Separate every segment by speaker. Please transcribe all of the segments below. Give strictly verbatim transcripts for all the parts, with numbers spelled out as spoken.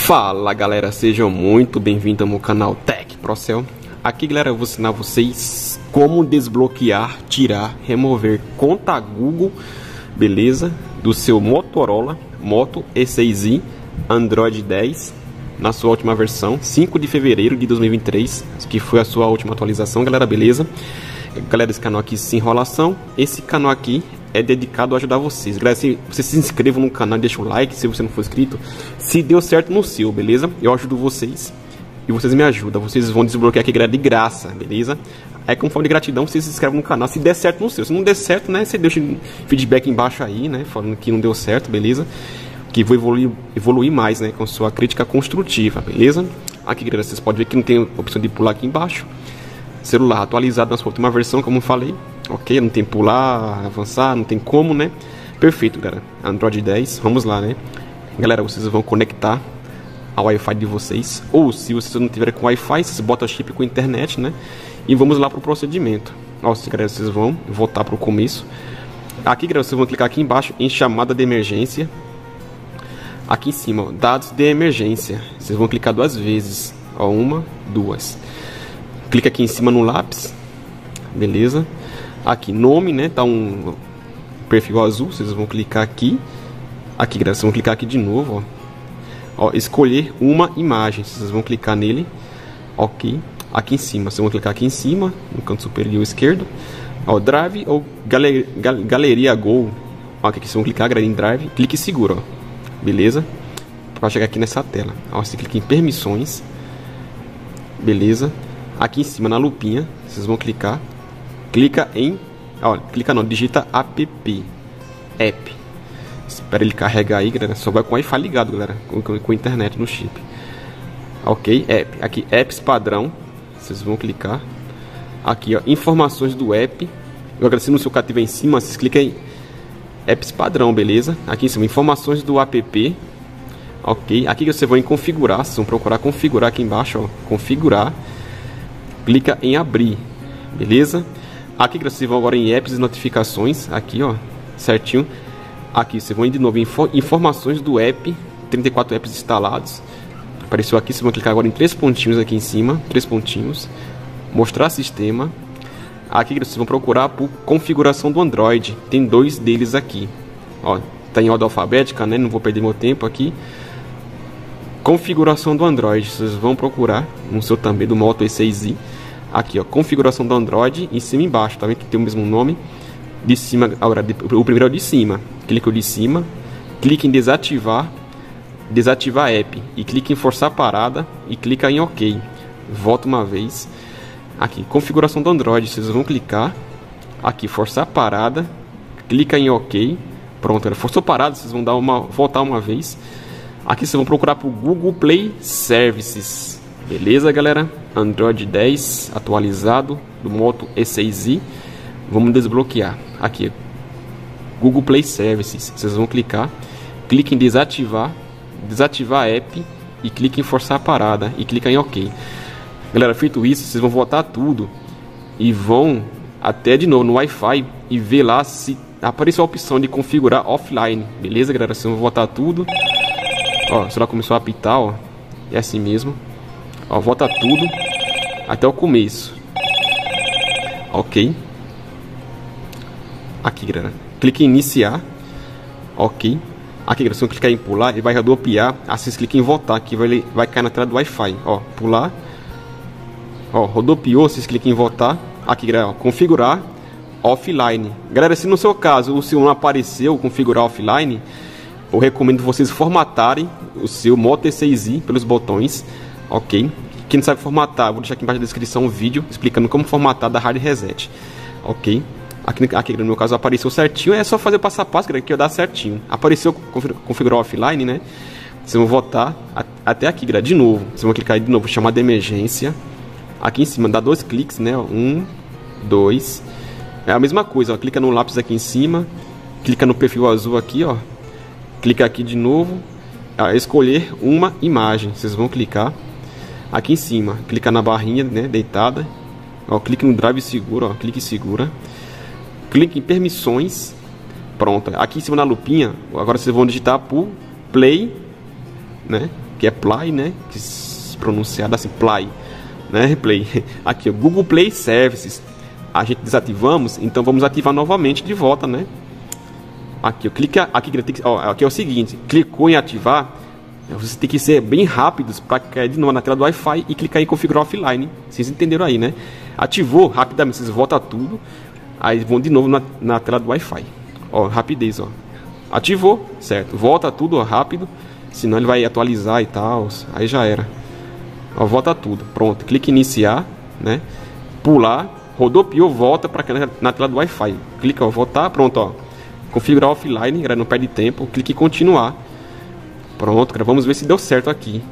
Speaker 1: Fala galera, sejam muito bem-vindos ao meu canal Tech Procel. Aqui galera, eu vou ensinar vocês como desbloquear, tirar, remover conta Google, beleza? Do seu Motorola Moto E seis i Android dez na sua última versão, cinco de fevereiro de dois mil e vinte e três, que foi a sua última atualização, galera, beleza? Galera, esse canal aqui sem enrolação, esse canal aqui é dedicado a ajudar vocês. Galera, se vocês se inscrevam no canal, deixa o like se você não for inscrito, se deu certo no seu, beleza? Eu ajudo vocês e vocês me ajudam. Vocês vão desbloquear aqui, galera, de graça, beleza? Aí, como forma de gratidão, vocês se inscrevem no canal se der certo no seu. Se não der certo, né, você deixa feedback embaixo aí, né, falando que não deu certo, beleza? Que vou evoluir, evoluir mais, né, com sua crítica construtiva, beleza? Aqui, galera, vocês podem ver que não tem opção de pular aqui embaixo. Celular atualizado na sua última versão, como eu falei. Ok, não tem pular, avançar, não tem como, né? Perfeito, galera. Android dez, vamos lá, né? Galera, vocês vão conectar ao Wi-Fi de vocês. Ou se vocês não tiverem com Wi-Fi, vocês botam chip com internet, né? E vamos lá pro procedimento. Ó, galera, vocês vão voltar pro começo. Aqui, galera, vocês vão clicar aqui embaixo em chamada de emergência. Aqui em cima, ó, dados de emergência. Vocês vão clicar duas vezes. Ó, uma, duas. Clica aqui em cima no lápis. Beleza? Aqui, nome, né? Tá um perfil azul. Vocês vão clicar aqui. Aqui, galera, vocês vão clicar aqui de novo, ó. Ó, escolher uma imagem. Vocês vão clicar nele. Ok. Aqui em cima, vocês vão clicar aqui em cima, no canto superior esquerdo. Ó, Drive ou Galeria, Galeria Go. Ó, aqui vocês vão clicar, galera, em Drive. Clique seguro, ó. Beleza? Para chegar aqui nessa tela. Ó, você clica em permissões. Beleza? Aqui em cima na lupinha, vocês vão clicar. Clica em, ó, clica não, digita app, app. Espera ele carregar aí, galera. Só vai com o Wi-Fi ligado, galera, com, com, com internet no chip. Ok, app. Aqui, apps padrão. Vocês vão clicar. Aqui, ó, informações do app. Agora, se no seu caso tiver em cima, vocês clicam em apps padrão, beleza? Aqui em cima, informações do app. Ok, aqui você vai em configurar. Vocês vão procurar configurar aqui embaixo, ó, configurar. Clica em abrir, beleza? Aqui vocês vão agora em apps e notificações, aqui, ó, certinho. Aqui vocês vão de novo em informações do app, trinta e quatro apps instalados. Apareceu aqui, vocês vão clicar agora em três pontinhos aqui em cima, três pontinhos. Mostrar sistema. Aqui vocês vão procurar por configuração do Android. Tem dois deles aqui. Ó, tá em ordem alfabética, né? Não vou perder meu tempo aqui. Configuração do Android, vocês vão procurar no seu também do Moto E seis i. Aqui, ó, configuração do Android, em cima e embaixo, tá vendo que tem o mesmo nome? De cima, agora, o primeiro é o de cima. Clica o de cima, clica em desativar, desativar app e clica em forçar parada e clica em OK. Volta uma vez. Aqui, configuração do Android, vocês vão clicar. Aqui, forçar parada, clica em OK. Pronto, forçou parada, vocês vão dar uma, voltar uma vez. Aqui vocês vão procurar por Google Play Services. Beleza, galera? Android dez atualizado do Moto E seis i. Vamos desbloquear. Aqui, Google Play Services. Vocês vão clicar. Clique em desativar. Desativar a app. E clique em forçar a parada. E clica em OK. Galera, feito isso, vocês vão voltar tudo. E vão até de novo no Wi-Fi. E ver lá se apareceu a opção de configurar offline. Beleza, galera? Vocês vão voltar tudo. Ó, o celular começou a apitar, ó. É assim mesmo. Ó, volta tudo até o começo. Ok. Aqui, galera. Clique em iniciar. Ok. Aqui, galera. Se você clicar em pular, ele vai rodopiar. Assim, vocês cliquem em voltar. Aqui vai, vai cair na tela do Wi-Fi. Ó, pular. Ó, rodopiou. Vocês cliquem em voltar. Aqui, galera. Ó, configurar offline. Galera, se no seu caso o seu não apareceu configurar offline, eu recomendo vocês formatarem o seu Moto E seis i pelos botões, ok? Quem não sabe formatar, vou deixar aqui embaixo na descrição um vídeo explicando como formatar da hard reset, ok? Aqui, aqui no meu caso apareceu certinho, é só fazer passo a passo, galera, que vai dar certinho. Apareceu configurar offline, né? Vocês vão voltar até aqui, galera, de novo. Vocês vão clicar de novo, chamada de emergência. Aqui em cima, dá dois cliques, né? Um, dois. É a mesma coisa, ó. Clica no lápis aqui em cima, clica no perfil azul aqui, ó. Clica aqui de novo, a escolher uma imagem. Vocês vão clicar aqui em cima, clica na barrinha, né, deitada. Ó, clique no drive seguro, ó, clique segura. Clique em permissões. Pronto. Aqui em cima na lupinha, agora vocês vão digitar por play, né? que é Play, né? Que se pronunciado assim, Play, né? Play. Aqui, ó, Google Play Services. A gente desativamos, então vamos ativar novamente de volta, né? Aqui, ó, clica aqui, ó, aqui é o seguinte, clicou em ativar, você tem que ser bem rápidos para cair de novo na tela do Wi-Fi e clicar em configurar offline. Vocês entenderam aí, né? Ativou rapidamente, vocês voltam tudo, aí vão de novo na, na tela do Wi-Fi. Ó, rapidez, ó. Ativou, certo? Volta tudo, ó, rápido, senão ele vai atualizar e tal. Aí já era. Ó, volta tudo. Pronto, clique em iniciar, né? Pular, rodopiou, volta para na tela do Wi-Fi. Clica, ó, voltar, pronto, ó. Configurar offline, galera, não perde tempo. Clique em continuar. Pronto, cara, vamos ver se deu certo aqui.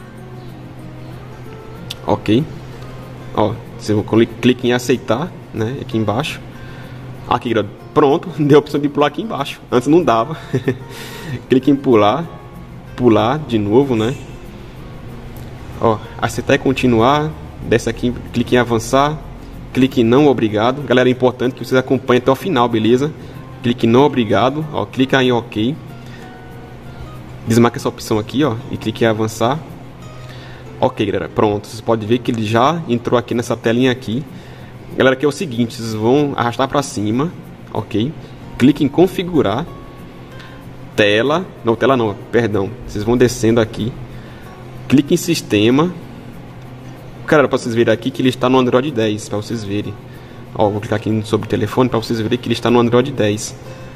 Speaker 1: Ok. Ó, você clica em aceitar, né? Aqui embaixo. Aqui, galera, pronto, deu a opção de pular aqui embaixo. Antes não dava. Clique em pular. Pular de novo, né? Ó, aceitar e continuar. Desce aqui, clique em avançar. Clique em não obrigado. Galera, é importante que vocês acompanhem até o final, beleza? Clique em não obrigado. Ó, clica em ok. Desmarca essa opção aqui, ó, e clique em avançar. Ok, galera, pronto. Vocês podem ver que ele já entrou aqui nessa telinha aqui. Galera, aqui é o seguinte, vocês vão arrastar para cima, ok? Clique em configurar. Tela, não, tela não, perdão. Vocês vão descendo aqui. Clique em sistema. Cara, para vocês verem aqui que ele está no Android dez, para vocês verem. Ó, vou clicar aqui sobre o telefone para vocês verem que ele está no Android dez.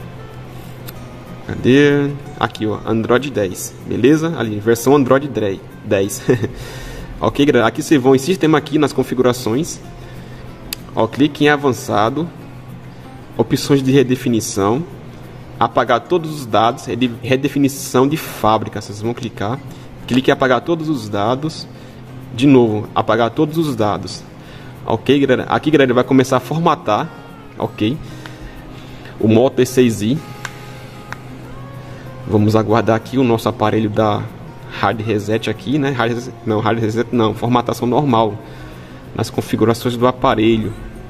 Speaker 1: Cadê? Aqui, ó, Android dez, beleza? Ali, versão Android dez. Ok, galera, aqui vocês vão em sistema aqui nas configurações. Ó, clique em avançado. Opções de redefinição. Apagar todos os dados. Redefinição de fábrica, vocês vão clicar. Clique em apagar todos os dados. De novo, apagar todos os dados. Ok, galera, aqui, galera, vai começar a formatar. Ok. O Moto E seis i. Vamos aguardar aqui o nosso aparelho da hard reset aqui, né? Hard reset, não, hard reset não, formatação normal nas configurações do aparelho.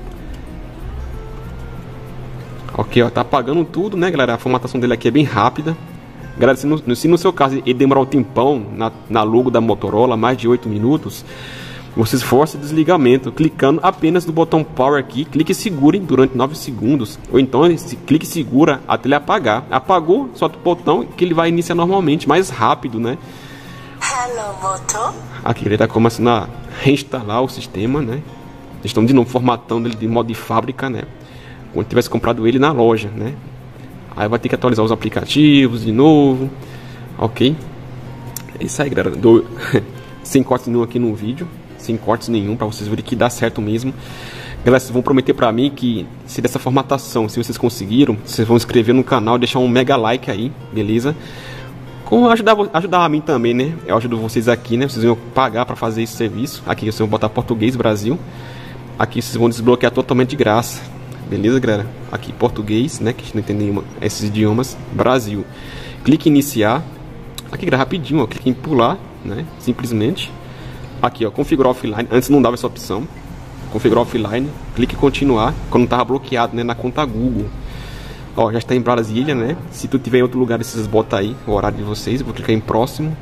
Speaker 1: Ok, ó, tá apagando tudo, né, galera? A formatação dele aqui é bem rápida. Galera, se no, se no seu caso ele demorar um tempão na, na logo da Motorola, mais de oito minutos, vocês forçam o desligamento clicando apenas no botão Power aqui, clique e segurem durante nove segundos, ou então clique e segura até ele apagar. Apagou, solta o botão que ele vai iniciar normalmente, mais rápido, né?
Speaker 2: Hello, Moto.
Speaker 1: Aqui ele está começando a reinstalar o sistema, né? Eles estão de novo formatando ele de modo de fábrica, né? Quando tivesse comprado ele na loja, né? Aí vai ter que atualizar os aplicativos de novo, ok? É isso aí, galera. Do... Sem cortes nenhum aqui no vídeo. Sem cortes nenhum, para vocês verem que dá certo mesmo. Galera, vocês vão prometer para mim que se dessa formatação, se vocês conseguiram, vocês vão inscrever no canal, deixar um mega like aí, beleza? Com ajudar, ajudar a mim também, né? Eu ajudo vocês aqui, né? Vocês vão pagar para fazer esse serviço. Aqui vocês vão botar português Brasil. Aqui vocês vão desbloquear totalmente de graça. Beleza, galera? Aqui português, né? Que a gente não entende esses idiomas. Brasil. Clique em iniciar. Aqui, galera, rapidinho, ó. Clique em pular, né? Simplesmente. Aqui, ó, configurar offline. Antes não dava essa opção. Configurar offline. Clique em continuar. Quando estava bloqueado, né, na conta Google. Ó, já está em Brasília, né? Se tu tiver em outro lugar, vocês botam aí o horário de vocês. Vou clicar em próximo.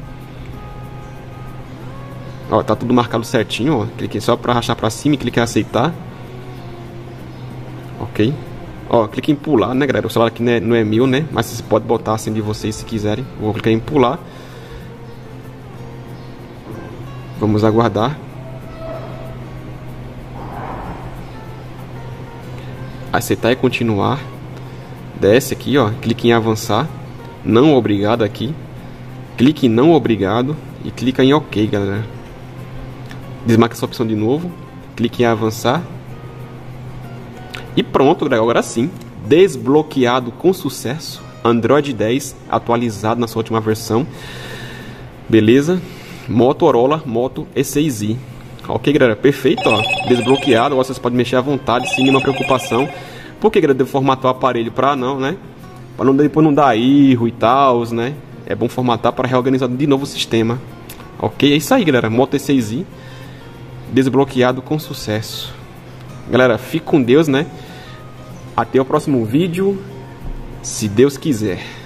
Speaker 1: Ó, tá tudo marcado certinho, ó. Cliquei só para arrastar para cima e clique em aceitar. Ok. Ó, clique em pular, né, galera? O celular aqui não é, não é meu, né? Mas vocês podem botar assim de vocês se quiserem. Vou clicar em pular. Vamos aguardar. Aceitar e continuar. Desce aqui, ó. Clique em avançar. Não obrigado aqui. Clique em não obrigado. E clica em ok, galera. Desmarca essa opção de novo. Clique em avançar. E pronto, galera. Agora sim. Desbloqueado com sucesso. Android dez atualizado na sua última versão. Beleza? Motorola Moto E seis i. Ok, galera, perfeito, ó. Desbloqueado, agora vocês podem mexer à vontade, sem nenhuma preocupação. Por que, galera, devo formatar o aparelho pra não, né? Pra não, depois não dar erro e tal, né? É bom formatar para reorganizar de novo o sistema. Ok, é isso aí, galera. Moto E seis i desbloqueado com sucesso. Galera, fique com Deus, né? Até o próximo vídeo, se Deus quiser.